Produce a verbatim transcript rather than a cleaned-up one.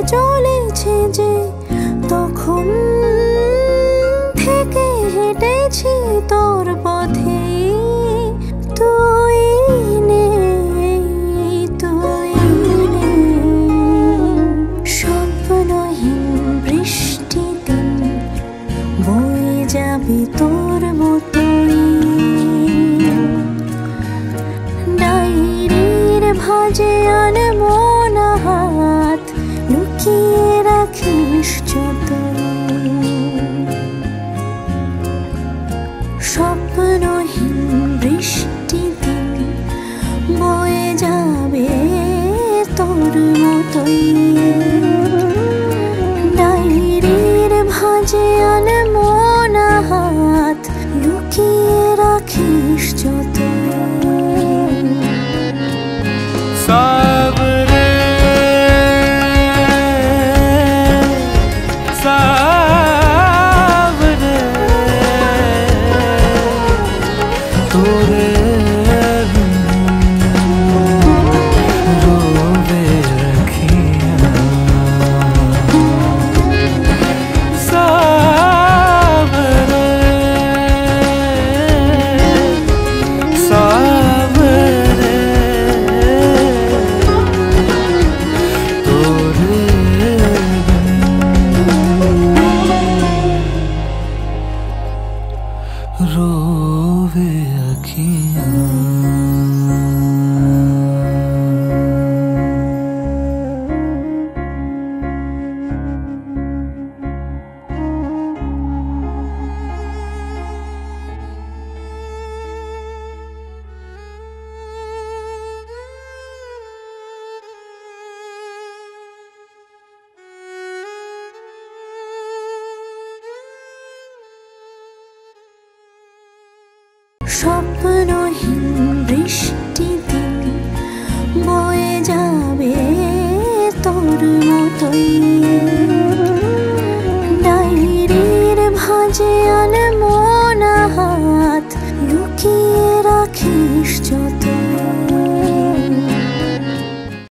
চলেছে যে তখন থেকে হেঁটেছি তোর পথে। তুই নেই, তুই নেই, স্বপ্নহীন বৃষ্টি দিন বয়ে যাবে তোর মতোই। ডায়েরির ভাঁজে আনমন হাত লুকিয়ে রাখিস যতই। স্বপ্নহীন বৃষ্টি দিন বয়ে যাবে তোর মতোই। ডায়েরির ভাঁজে আনমন হাত লুকিয়ে রাখিস যতই। सावरे सावरे तोरे बिन रोवे रखिया। सावरे सावरे रोवे अखियाँ। স্বপ্নহীন বৃষ্টি দিন বয়ে যাবে তোর মতোই।